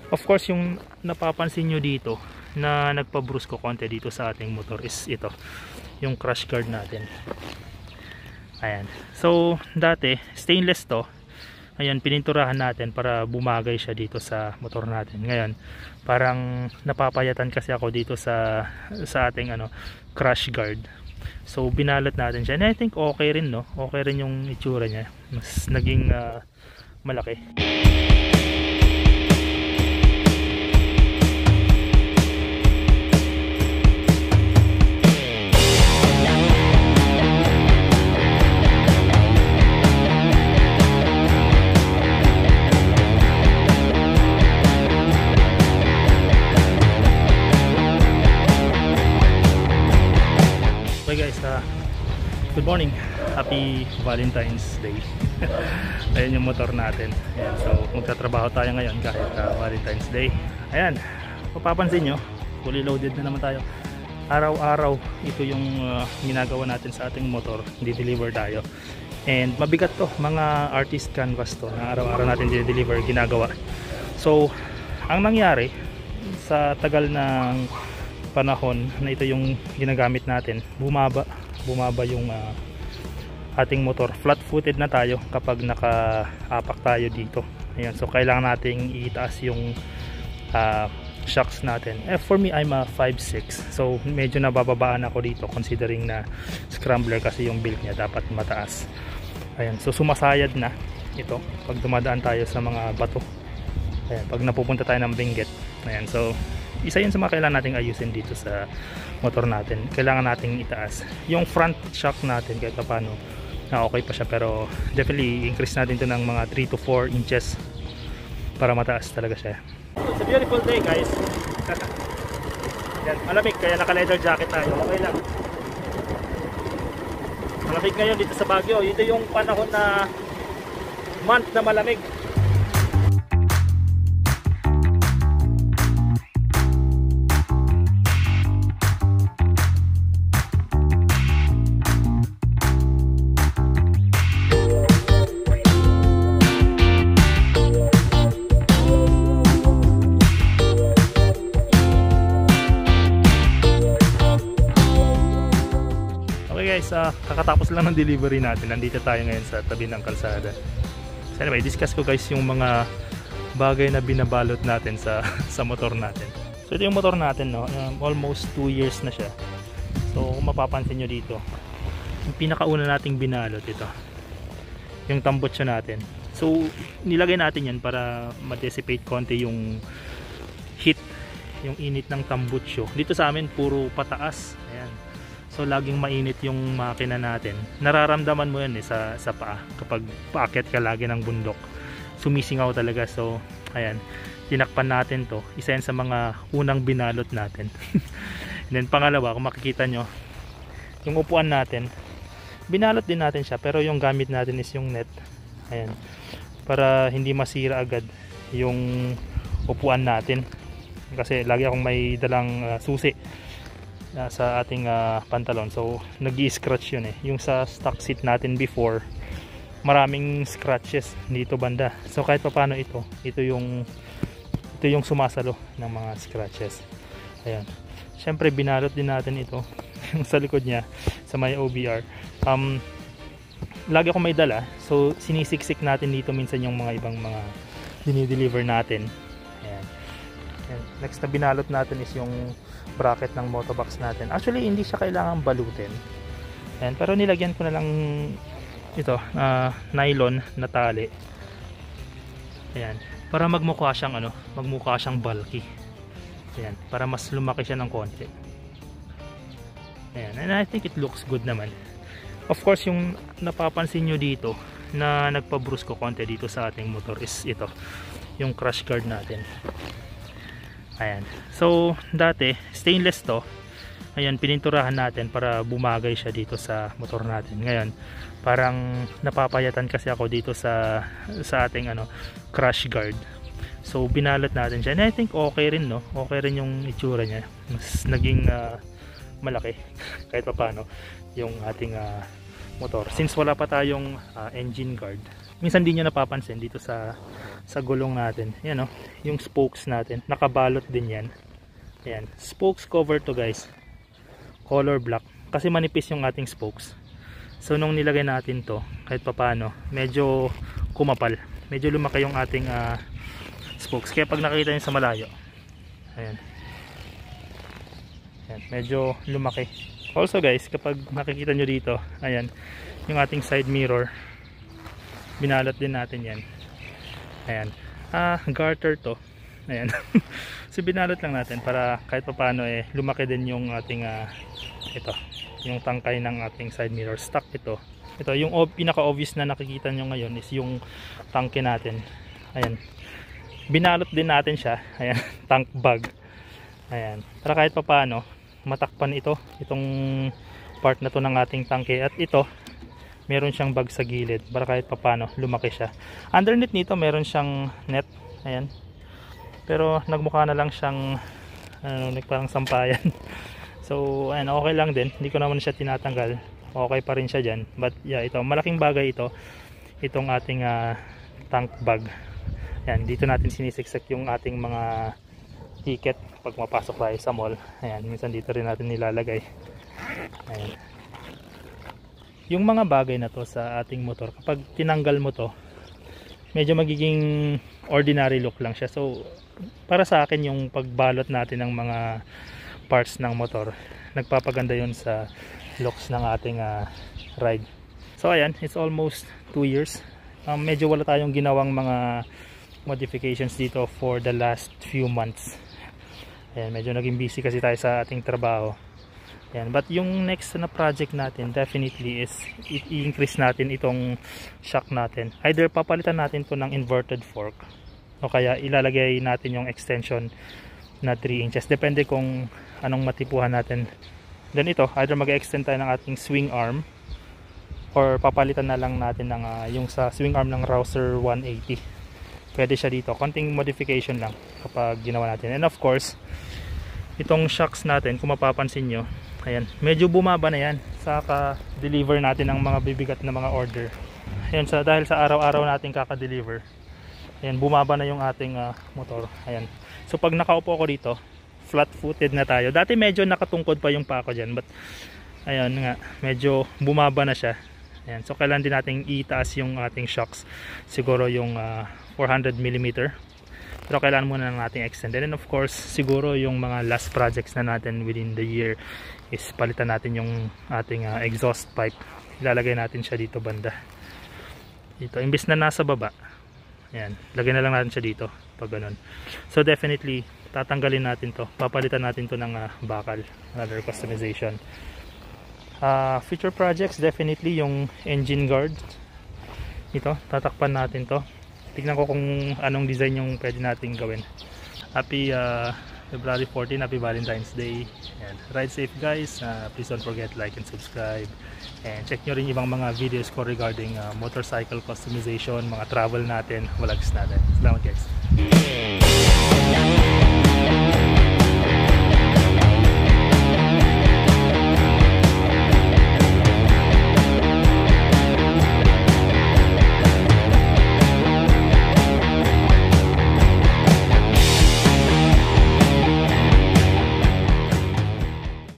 Of course, yung napapansin nyo dito na nagpa-bruise ko konti dito sa ating motor is ito, yung crash guard natin. Ayan. So, dati, stainless to. Ayan, pininturahan natin para bumagay siya dito sa motor natin. Ngayon, parang napapayatan kasi ako dito sa ating crash guard. So, binalot natin siya. And I think okay rin, no? Okay rin yung itsura niya. Mas naging malaki. Okay guys, good morning, happy Valentine's Day. Ayan yung motor natin. Ayan, so magtatrabaho tayo ngayon kahit Valentine's Day. Ayan, mapapansin nyo, fully loaded na naman tayo. Araw-araw ito yung ginagawa natin sa ating motor, di-deliver tayo. And mabigat to, mga artist canvas to na araw-araw natin di-deliver, ginagawa. So ang nangyari sa tagal ng panahon na ito yung ginagamit natin, bumaba yung ating motor. Flat footed na tayo kapag naka-apak tayo dito. Ayan, so kailangan nating itaas yung shocks natin. For me, I'm a 5'6", so medyo nabababaan ako dito considering na scrambler kasi yung build niya dapat mataas. Ayan, so sumasayad na ito pag dumadaan tayo sa mga bato. Ayan, pag napupunta tayo ng Benguet. Ayan, so isa yun sa mga kailangan nating ayusin dito sa motor natin. Kailangan nating itaas yung front shock natin kahit paano na okay pa siya, pero definitely increase natin ito ng mga 3 to 4 inches para mataas talaga siya. It's a beautiful day guys. Yan, malamig kaya naka leather jacket tayo, okay lang. Malamig ngayon dito sa Baguio. Ito yung panahon na month na malamig. Guys, kakatapos lang ng delivery natin. Nandito tayo ngayon sa tabi ng kalsada. So anyway, discuss ko guys yung mga bagay na binabalot natin sa motor natin. So ito yung motor natin, no? Almost 2 years na siya. So kung mapapansin nyo dito, yung pinakauna nating binalot ito, yung tambutso natin. So nilagay natin yan para ma-dissipate konti yung heat, yung init ng tambutso. Dito sa amin puro pataas. Ayan. So laging mainit yung makina natin. Nararamdaman mo yan sa paa kapag paakyat ka lagi ng bundok. Sumisingaw talaga. So ayan, tinakpan natin to. Isa yan sa mga unang binalot natin. And then pangalawa, kung makikita nyo, yung upuan natin, binalot din natin siya, pero yung gamit natin is yung net. Ayan, para hindi masira agad yung upuan natin. Kasi lagi akong may dalang susi sa ating pantalon, so nag-i-scratch yun yung sa stock seat natin before, maraming scratches dito banda. So kahit pa paano ito yung sumasalo ng mga scratches. Ayan, syempre binalot din natin ito yung sa likod niya sa may OBR. Lagi akong may dala, so sinisiksik natin dito minsan yung mga ibang mga dinideliver natin. Ayan. Ayan. Next na binalot natin is yung bracket ng motobox natin. Actually hindi siya kailangang balutin. Ayan, pero nilagyan ko na lang ito nylon na tali. Ayan, para magmukha siyang bulky. Ayan, para mas lumaki siya ng konti. Ayan, and I think it looks good naman. Of course, yung napapansin nyo dito na nagpa-bruise ko konti dito sa ating motor is ito, yung crash guard natin. Ayan. So dati stainless to. Ayan, pininturahan natin para bumagay siya dito sa motor natin. Ngayon, parang napapayatan kasi ako dito sa ating crash guard. So binalot natin siya. And I think okay rin, no? Okay rin yung itsura niya. Mas naging malaki kahit pa paano yung ating motor. Since wala pa tayong engine guard, minsan di nyo napapansin dito sa gulong natin. Yan, oh, yung spokes natin, nakabalot din yan. Ayan, spokes cover to guys, color black, kasi manipis yung ating spokes. So nung nilagay natin to, kahit papano, medyo kumapal, medyo lumaki yung ating spokes. Kaya pag nakita nyo sa malayo, ayan, ayan, medyo lumaki. Also guys, kapag nakikita nyo dito, ayan, yung ating side mirror, binalot din natin yan. Ayan, garter to. Ayan. So binalot lang natin para kahit pa paano lumaki din yung ating ito, yung tangkay ng ating side mirror. Stock ito. Ito yung pinaka obvious na nakikita nyo ngayon is yung tangke natin. Ayan. Binalot din natin siya. Ayan, tank bag. Ayan. Para kahit pa paano matakpan itong part na to ng ating tangke, at ito meron siyang bag sa gilid para kahit papano lumaki siya. Underneath nito meron siyang net, ayan, pero nagmukha na lang siyang parang sampayan. So ayan, okay lang din, hindi ko naman siya tinatanggal, okay pa rin siya dyan. But yeah, ito malaking bagay itong ating tank bag. Ayan, dito natin sinisiksik yung ating mga ticket pag mapasok tayo sa mall. Ayan, minsan dito rin natin nilalagay. Ayan. Yung mga bagay na to sa ating motor, kapag tinanggal mo to, medyo magiging ordinary look lang siya. So para sa akin, yung pagbalot natin ng mga parts ng motor, nagpapaganda yun sa looks ng ating ride. So ayan, it's almost 2 years. Medyo wala tayong ginawang mga modifications dito for the last few months. Ayan, medyo naging busy kasi tayo sa ating trabaho. Ayan, but yung next na project natin definitely is i-increase natin itong shock natin. Either papalitan natin to ng inverted fork, o kaya ilalagay natin yung extension na 3 inches. Depende kung anong matipuhan natin. Then ito, either mag-extend tayo ng ating swing arm, or papalitan na lang natin ng yung sa swing arm ng Rouser 180. Pwede siya dito. Konting modification lang kapag ginawa natin. And of course, itong shocks natin, kung mapapansin nyo, ayan, medyo bumaba na yan sa ka-deliver natin ng mga bibigat na mga order. Ayan, dahil sa araw-araw natin kaka-deliver, ayan, bumaba na yung ating motor. Ayan. So pag nakaupo ako dito, flat-footed na tayo. Dati medyo nakatungkod pa yung pa ako dyan, but ayan nga, medyo bumaba na siya. Ayan. So kailangan din natin itaas yung ating shocks. Siguro yung 400mm. Pero kailangan muna natin extend. And then of course, siguro yung mga last projects na natin within the year is palitan natin yung ating exhaust pipe. Ilalagay natin siya dito banda. Dito, imbis na nasa baba, ayan, lagay na lang natin siya dito pag ganun. So definitely, tatanggalin natin to. Papalitan natin to ng bakal. Another customization. Future projects, definitely yung engine guard. Ito, tatakpan natin to. Tignan ko kung anong design yung pwede nating gawin. Happy February 14, happy Valentine's Day. And ride safe guys. Please don't forget like and subscribe. And check nyo rin ibang mga videos ko regarding motorcycle customization, mga travel natin, vlogs natin. Salamat guys.